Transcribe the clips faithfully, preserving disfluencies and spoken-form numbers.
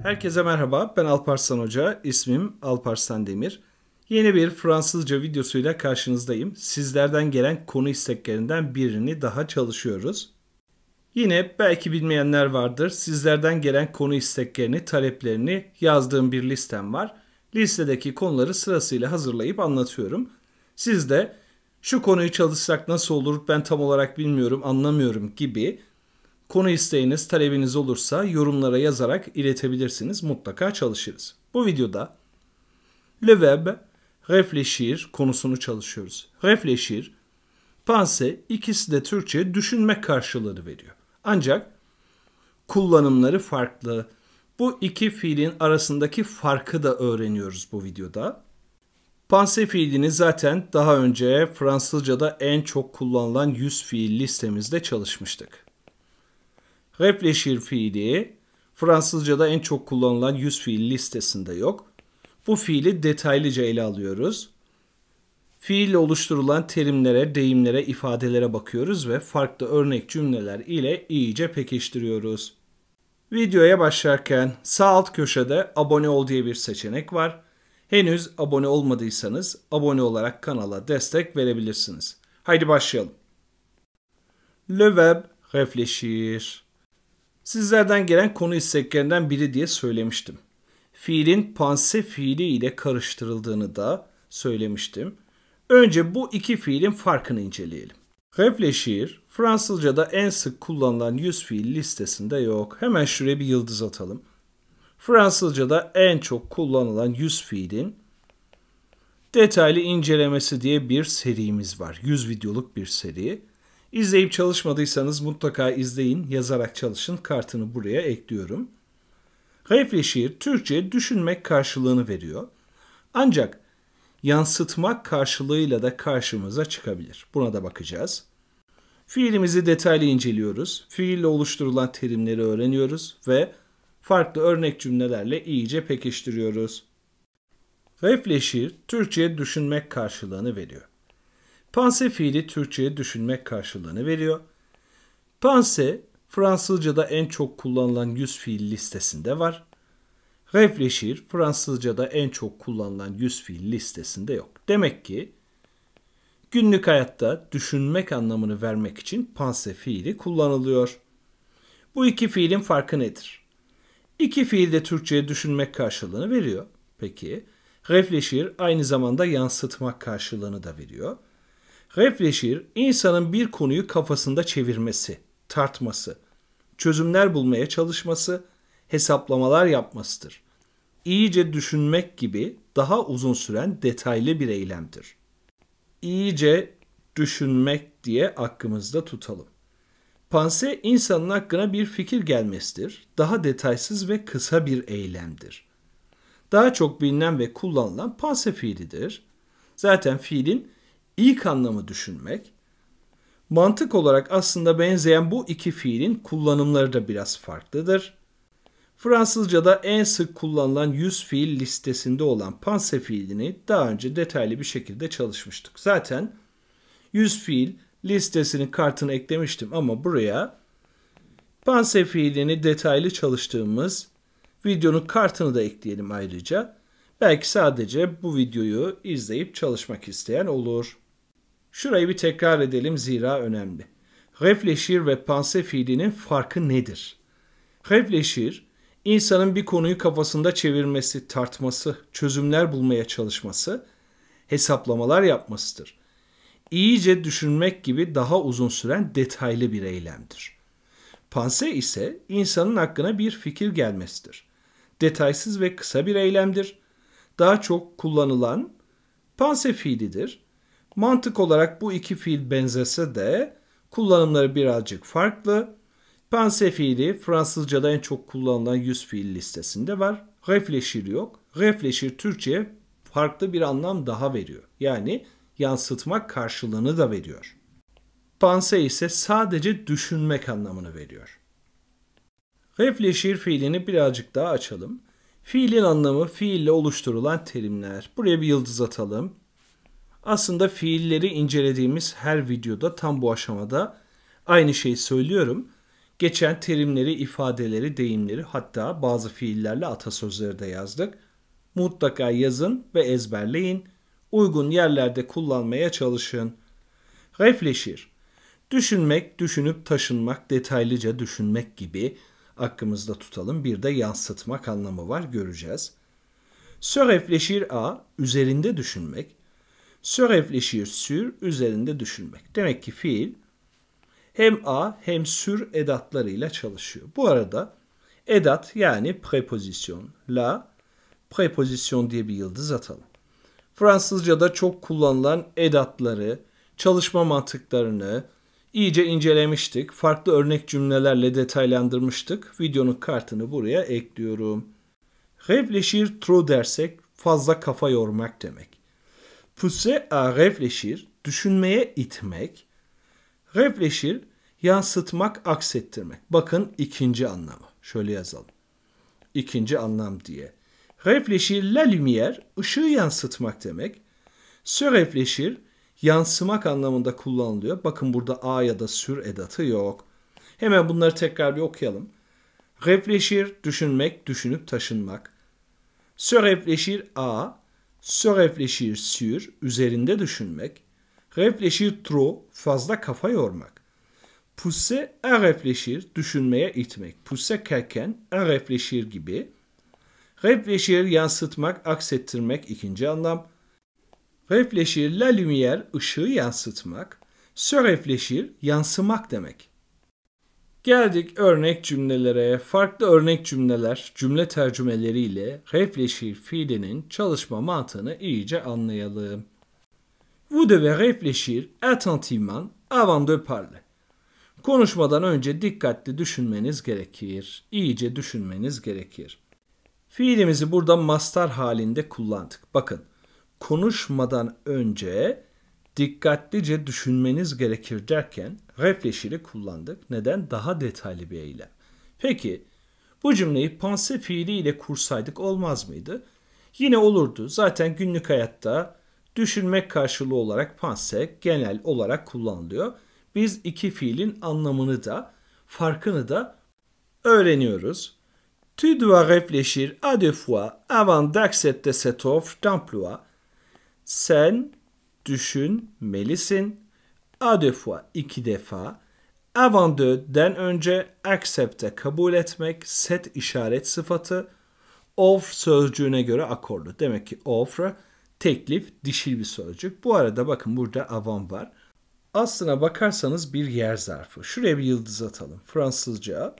Herkese merhaba, ben Alparslan Hoca, ismim Alparslan Demir. Yeni bir Fransızca videosuyla karşınızdayım. Sizlerden gelen konu isteklerinden birini daha çalışıyoruz. Yine belki bilmeyenler vardır, sizlerden gelen konu isteklerini, taleplerini yazdığım bir listem var. Listedeki konuları sırasıyla hazırlayıp anlatıyorum. Siz de şu konuyu çalışsak nasıl olur, ben tam olarak bilmiyorum, anlamıyorum gibi konu isteğiniz, talebiniz olursa yorumlara yazarak iletebilirsiniz. Mutlaka çalışırız. Bu videoda le verbe réfléchir konusunu çalışıyoruz. Réfléchir, penser, ikisi de Türkçe düşünmek karşılığı veriyor. Ancak kullanımları farklı. Bu iki fiilin arasındaki farkı da öğreniyoruz bu videoda. Penser fiilini zaten daha önce Fransızca'da en çok kullanılan yüz fiil listemizde çalışmıştık. Réfléchir fiili Fransızca'da en çok kullanılan yüz fiil listesinde yok. Bu fiili detaylıca ele alıyoruz. Fiille oluşturulan terimlere, deyimlere, ifadelere bakıyoruz ve farklı örnek cümleler ile iyice pekiştiriyoruz. Videoya başlarken sağ alt köşede abone ol diye bir seçenek var. Henüz abone olmadıysanız abone olarak kanala destek verebilirsiniz. Haydi başlayalım. Le verbe réfléchir. Sizlerden gelen konu isteklerinden biri diye söylemiştim. Fiilin penser fiili ile karıştırıldığını da söylemiştim. Önce bu iki fiilin farkını inceleyelim. Réfléchir, Fransızca'da en sık kullanılan yüz fiil listesinde yok. Hemen şuraya bir yıldız atalım. Fransızca'da en çok kullanılan yüz fiilin detaylı incelemesi diye bir serimiz var. yüz videoluk bir seri. İzleyip çalışmadıysanız mutlaka izleyin, yazarak çalışın. Kartını buraya ekliyorum. Réfléchir, Türkçe düşünmek karşılığını veriyor. Ancak yansıtmak karşılığıyla da karşımıza çıkabilir. Buna da bakacağız. Fiilimizi detaylı inceliyoruz. Fiille oluşturulan terimleri öğreniyoruz ve farklı örnek cümlelerle iyice pekiştiriyoruz. Réfléchir, Türkçe düşünmek karşılığını veriyor. Penser fiili Türkçe'ye düşünmek karşılığını veriyor. Penser, Fransızca'da en çok kullanılan yüz fiil listesinde var. Réfléchir, Fransızca'da en çok kullanılan yüz fiil listesinde yok. Demek ki günlük hayatta düşünmek anlamını vermek için penser fiili kullanılıyor. Bu iki fiilin farkı nedir? İki fiil de Türkçe'ye düşünmek karşılığını veriyor. Peki, réfléchir aynı zamanda yansıtmak karşılığını da veriyor. Réfléchir, insanın bir konuyu kafasında çevirmesi, tartması, çözümler bulmaya çalışması, hesaplamalar yapmasıdır. İyice düşünmek gibi daha uzun süren detaylı bir eylemdir. İyice düşünmek diye aklımızda tutalım. Penser, insanın aklına bir fikir gelmesidir. Daha detaysız ve kısa bir eylemdir. Daha çok bilinen ve kullanılan penser fiilidir. Zaten fiilin İlk anlamı düşünmek. Mantık olarak aslında benzeyen bu iki fiilin kullanımları da biraz farklıdır. Fransızca'da en sık kullanılan yüz fiil listesinde olan penser fiilini daha önce detaylı bir şekilde çalışmıştık. Zaten yüz fiil listesinin kartını eklemiştim ama buraya penser fiilini detaylı çalıştığımız videonun kartını da ekleyelim ayrıca. Belki sadece bu videoyu izleyip çalışmak isteyen olur. Şurayı bir tekrar edelim zira önemli. Réfléchir ve penser fiilinin farkı nedir? Réfléchir, insanın bir konuyu kafasında çevirmesi, tartması, çözümler bulmaya çalışması, hesaplamalar yapmasıdır. İyice düşünmek gibi daha uzun süren detaylı bir eylemdir. Penser ise insanın aklına bir fikir gelmesidir. Detaysız ve kısa bir eylemdir. Daha çok kullanılan penser fiilidir. Mantık olarak bu iki fiil benzese de kullanımları birazcık farklı. Penser fiili Fransızca'da en çok kullanılan yüz fiil listesinde var. Réfléchir yok. Réfléchir Türkçe'ye farklı bir anlam daha veriyor. Yani yansıtmak karşılığını da veriyor. Penser ise sadece düşünmek anlamını veriyor. Réfléchir fiilini birazcık daha açalım. Fiilin anlamı fiille oluşturulan terimler. Buraya bir yıldız atalım. Aslında fiilleri incelediğimiz her videoda tam bu aşamada aynı şeyi söylüyorum. Geçen terimleri, ifadeleri, deyimleri, hatta bazı fiillerle atasözleri de yazdık. Mutlaka yazın ve ezberleyin. Uygun yerlerde kullanmaya çalışın. Réfléchir. Düşünmek, düşünüp taşınmak, detaylıca düşünmek gibi aklımızda tutalım. Bir de yansıtmak anlamı var, göreceğiz. Se réfléchir à, üzerinde düşünmek. Se réfléchir sur, üzerinde düşünmek. Demek ki fiil hem a hem sur edatlarıyla çalışıyor. Bu arada edat yani prepozisyon, la, prepozisyon diye bir yıldız atalım. Fransızca'da çok kullanılan edatları, çalışma mantıklarını iyice incelemiştik. Farklı örnek cümlelerle detaylandırmıştık. Videonun kartını buraya ekliyorum. Réfléchir trop dersek fazla kafa yormak demek. Pousser à réfléchir, düşünmeye itmek. Réfléchir, yansıtmak, aksettirmek. Bakın ikinci anlamı. Şöyle yazalım. İkinci anlam diye. Réfléchir la lumière, ışığı yansıtmak demek. Se réfléchir, yansımak anlamında kullanılıyor. Bakın burada a ya da sur edatı yok. Hemen bunları tekrar bir okuyalım. Réfléchir, düşünmek, düşünüp taşınmak. Se réfléchir à, se réfléchir sur, üzerinde düşünmek. Réfléchir trop, fazla kafa yormak. Pousser à réfléchir, düşünmeye itmek. Pousser quelqu'un à réfléchir gibi. Réfléchir, yansıtmak, aksettirmek ikinci anlam. Réfléchir, la lumière, ışığı yansıtmak. Se réfléchir, yansımak demek. Geldik örnek cümlelere. Farklı örnek cümleler, cümle tercümeleriyle réfléchir fiilinin çalışma mantığını iyice anlayalım. Vous devez réfléchir attentivement avant de parler. Konuşmadan önce dikkatli düşünmeniz gerekir. İyice düşünmeniz gerekir. Fiilimizi burada mastar halinde kullandık. Bakın, konuşmadan önce dikkatlice düşünmeniz gerekir derken réfléchir'i kullandık. Neden? Daha detaylı bir eylem. Peki, bu cümleyi penser fiiliyle kursaydık olmaz mıydı? Yine olurdu. Zaten günlük hayatta düşünmek karşılığı olarak penser genel olarak kullanılıyor. Biz iki fiilin anlamını da, farkını da öğreniyoruz. Tu dois réfléchir à deux fois avant d'accepter cette offre d'emploi. Sen düşünmelisin. À deux fois, iki defa. Avant de'den önce, accepte, kabul etmek, set işaret sıfatı, offre sözcüğüne göre akorlu. Demek ki offre, teklif, dişil bir sözcük. Bu arada bakın burada avant var. Aslına bakarsanız bir yer zarfı. Şuraya bir yıldız atalım. Fransızca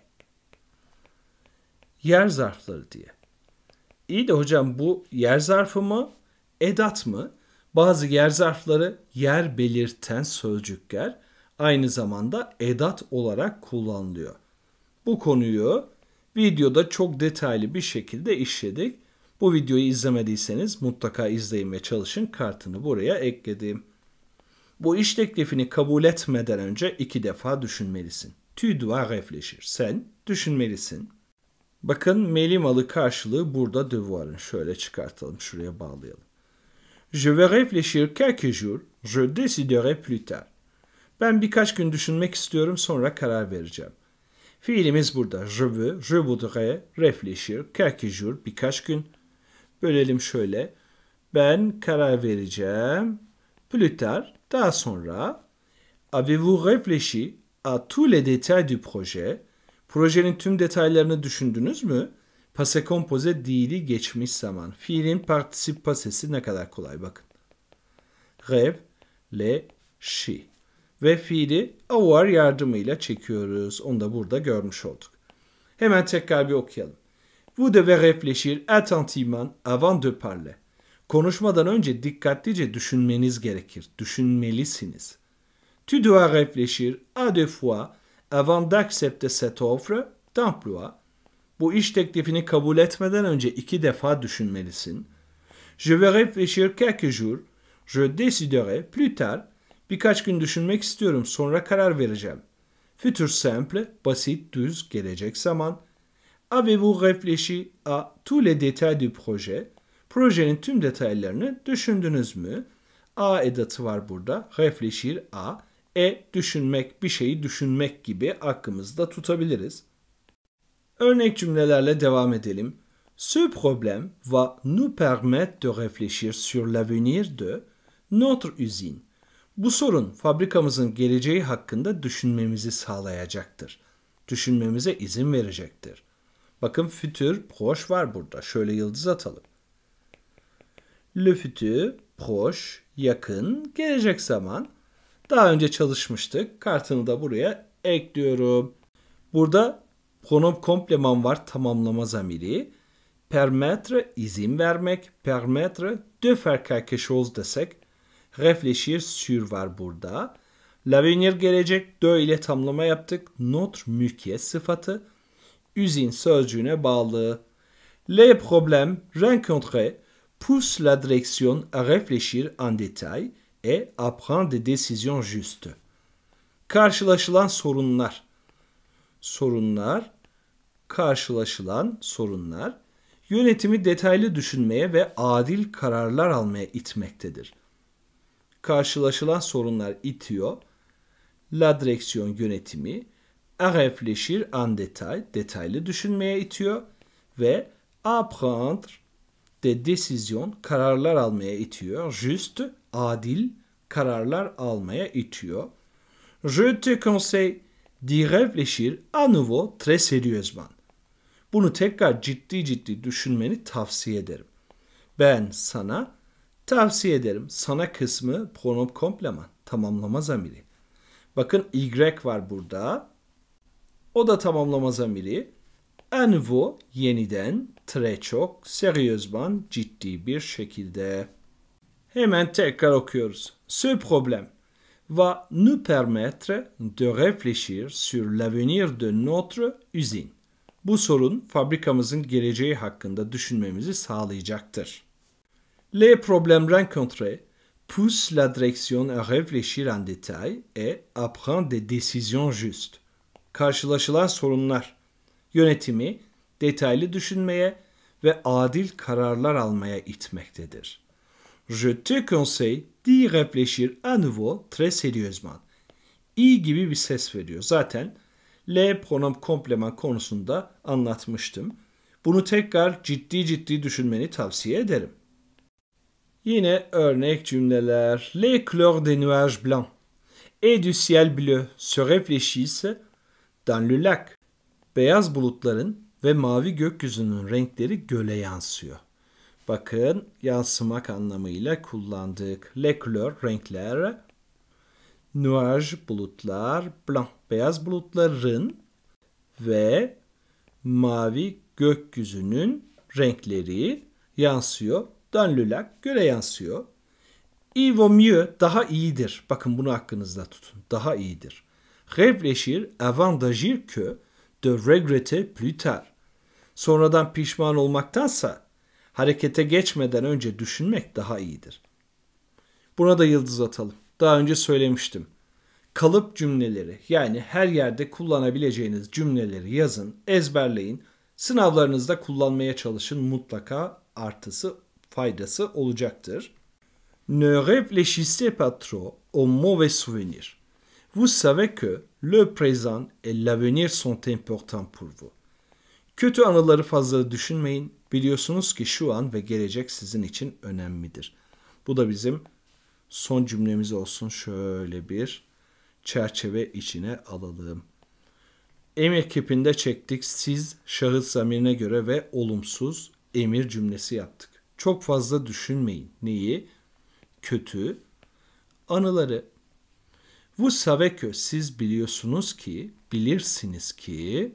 yer zarfları diye. İyi de hocam bu yer zarfı mı, edat mı? Bazı yer zarfları yer belirten sözcükler aynı zamanda edat olarak kullanılıyor. Bu konuyu videoda çok detaylı bir şekilde işledik. Bu videoyu izlemediyseniz mutlaka izleyin ve çalışın. Kartını buraya ekledim. Bu iş teklifini kabul etmeden önce iki defa düşünmelisin. Tu dois réfléchir. Sen düşünmelisin. Bakın melimalı karşılığı burada devoir'ın. Şöyle çıkartalım, şuraya bağlayalım. Je vais réfléchir quelques jours, je déciderai plus tard. Ben birkaç gün düşünmek istiyorum, sonra karar vereceğim. Fiilimiz burada. Je veux, je voudrais réfléchir quelques jours, birkaç gün. Bölelim şöyle. Ben karar vereceğim. Plus tard, daha sonra. Avez-vous réfléchi à tous les détails du projet? Projenin tüm detaylarını düşündünüz mü? Passé composé dili geçmiş zaman. Fiilin particip passesi ne kadar kolay bakın. Réfléchi. Ve fiili avoir yardımıyla çekiyoruz. Onu da burada görmüş olduk. Hemen tekrar bir okuyalım. Vous devez réfléchir attentivement avant de parler. Konuşmadan önce dikkatlice düşünmeniz gerekir. Düşünmelisiniz. Tu dois réfléchir à deux fois avant d'accepter cette offre d'emploi. Bu iş teklifini kabul etmeden önce iki defa düşünmelisin. Je vais réfléchir quelques jours. Je déciderai plus tard. Birkaç gün düşünmek istiyorum, sonra karar vereceğim. Futur simple, basit, düz, gelecek zaman. Avez-vous réfléchi à tous les détails du projet? Projenin tüm detaylarını düşündünüz mü? A edatı var burada. Réfléchir à E düşünmek, bir şeyi düşünmek gibi aklımızda tutabiliriz. Örnek cümlelerle devam edelim. Ce problème va nous permettre de réfléchir sur l'avenir de notre usine. Bu sorun fabrikamızın geleceği hakkında düşünmemizi sağlayacaktır. Düşünmemize izin verecektir. Bakın futur proche var burada. Şöyle yıldız atalım. Le futur proche, yakın, gelecek zaman. Daha önce çalışmıştık. Kartını da buraya ekliyorum. Burada pronom kompleman var, tamamlama zamiri. Permettre, izin vermek. Permettre de faire quelque chose desek. Réfléchir sur var burada. L'avenir gelecek. De ile tamlama yaptık. Notre mülkiyet sıfatı. Usine sözcüğüne bağlı. Les problèmes rencontrés poussent la direction à réfléchir en détail et à prendre des décisions justes. Karşılaşılan sorunlar. Sorunlar, karşılaşılan sorunlar, yönetimi detaylı düşünmeye ve adil kararlar almaya itmektedir. Karşılaşılan sorunlar itiyor. La direksiyon yönetimi, à réfléchir en détail, detaylı düşünmeye itiyor ve à prendre des décisions, kararlar almaya itiyor. Juste, adil kararlar almaya itiyor. Je te conseille d'y réfléchir à nouveau très sérieusement. Bunu tekrar ciddi ciddi düşünmeni tavsiye ederim. Ben sana tavsiye ederim. Sana kısmı pronom kompleman, tamamlama zamiri. Bakın Y var burada. O da tamamlama zamiri. À nouveau, yeniden, très çok, sérieusement, ciddi bir şekilde. Hemen tekrar okuyoruz. Ce problème va nous permettre de réfléchir sur l'avenir de notre usine. Bu sorun fabrikamızın geleceği hakkında düşünmemizi sağlayacaktır. Les problèmes rencontrés poussent la direction à réfléchir en détail et à prendre des décisions justes. Karşılaşılan sorunlar, yönetimi detaylı düşünmeye ve adil kararlar almaya itmektedir. Je te conseille d'y réfléchir à nouveau très sérieusement. İyi gibi bir ses veriyor. Zaten le pronom kompleman konusunda anlatmıştım. Bunu tekrar ciddi ciddi düşünmeni tavsiye ederim. Yine örnek cümleler. Les couleurs des nuages blancs et du ciel bleu se réfléchissent dans le lac. Beyaz bulutların ve mavi gökyüzünün renkleri göle yansıyor. Bakın yansımak anlamıyla kullandık. Les couleurs, renkler. Nuage, bulutlar. Blanc, beyaz bulutların ve mavi gökyüzünün renkleri yansıyor. Dans le lac, göle yansıyor. Il vaut mieux, daha iyidir. Bakın bunu aklınızda tutun. Daha iyidir. Réfléchir avant d'agir que de regretter plus tard. Sonradan pişman olmaktansa harekete geçmeden önce düşünmek daha iyidir. Buna da yıldız atalım. Daha önce söylemiştim. Kalıp cümleleri, yani her yerde kullanabileceğiniz cümleleri yazın, ezberleyin. Sınavlarınızda kullanmaya çalışın. Mutlaka artısı, faydası olacaktır. Ne réfléchissez pas trop aux mauvais souvenirs. Vous savez que le présent et l'avenir sont importants pour vous. Kötü anıları fazla düşünmeyin. Biliyorsunuz ki şu an ve gelecek sizin için önemlidir. Bu da bizim son cümlemiz olsun. Şöyle bir çerçeve içine alalım. Emir kipinde çektik. Siz şahıs zamirine göre ve olumsuz emir cümlesi yaptık. Çok fazla düşünmeyin. Neyi? Kötü anıları. Vous savez que, siz biliyorsunuz ki, bilirsiniz ki,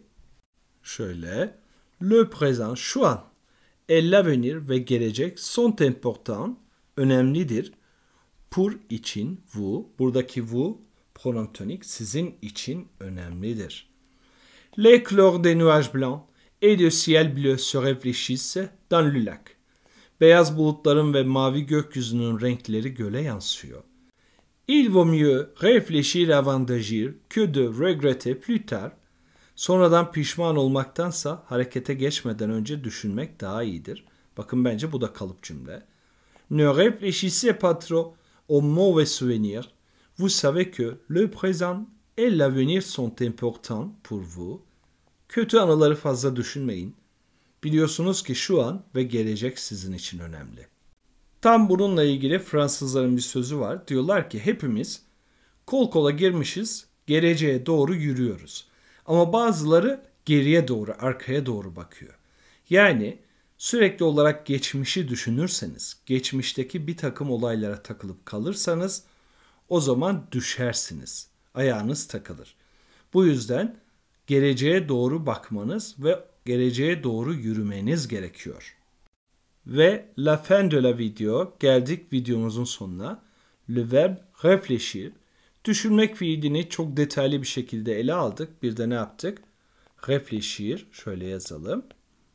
şöyle, le présent, şu an, et l'avenir ve gelecek sont importants, önemlidir. Pour için, vous, buradaki vous, pronom tonik, sizin için önemlidir. Les couleurs des nuages blancs et du ciel bleu se réfléchissent dans le lac. Beyaz bulutların ve mavi gökyüzünün renkleri göle yansıyor. Il vaut mieux réfléchir avant d'agir que de regretter plus tard. Sonradan pişman olmaktansa harekete geçmeden önce düşünmek daha iyidir. Bakın bence bu da kalıp cümle. Ne réfléchissez pas trop aux mauvais souvenirs. Vous savez que le présent et l'avenir sont importants pour vous. Kötü anıları fazla düşünmeyin. Biliyorsunuz ki şu an ve gelecek sizin için önemli. Tam bununla ilgili Fransızların bir sözü var. Diyorlar ki hepimiz kol kola girmişiz, geleceğe doğru yürüyoruz. Ama bazıları geriye doğru, arkaya doğru bakıyor. Yani sürekli olarak geçmişi düşünürseniz, geçmişteki bir takım olaylara takılıp kalırsanız o zaman düşersiniz. Ayağınız takılır. Bu yüzden geleceğe doğru bakmanız ve geleceğe doğru yürümeniz gerekiyor. Ve la fin de la video, geldik videomuzun sonuna. Le verbe réfléchir, düşünmek fiilini çok detaylı bir şekilde ele aldık. Bir de ne yaptık? Réfléchir, şöyle yazalım.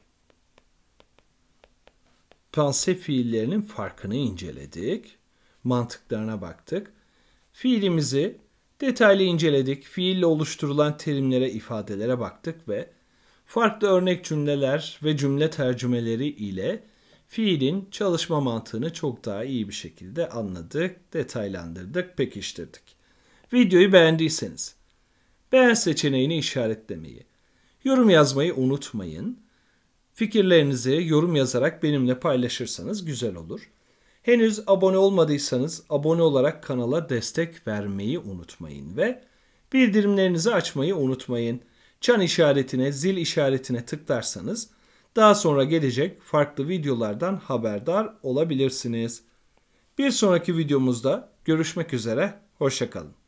Penser fiillerinin farkını inceledik. Mantıklarına baktık. Fiilimizi detaylı inceledik. Fiille oluşturulan terimlere, ifadelere baktık ve farklı örnek cümleler ve cümle tercümeleri ile fiilin çalışma mantığını çok daha iyi bir şekilde anladık, detaylandırdık, pekiştirdik. Videoyu beğendiyseniz beğen seçeneğini işaretlemeyi, yorum yazmayı unutmayın. Fikirlerinizi yorum yazarak benimle paylaşırsanız güzel olur. Henüz abone olmadıysanız abone olarak kanala destek vermeyi unutmayın ve bildirimlerinizi açmayı unutmayın. Çan işaretine, zil işaretine tıklarsanız daha sonra gelecek farklı videolardan haberdar olabilirsiniz. Bir sonraki videomuzda görüşmek üzere, hoşça kalın.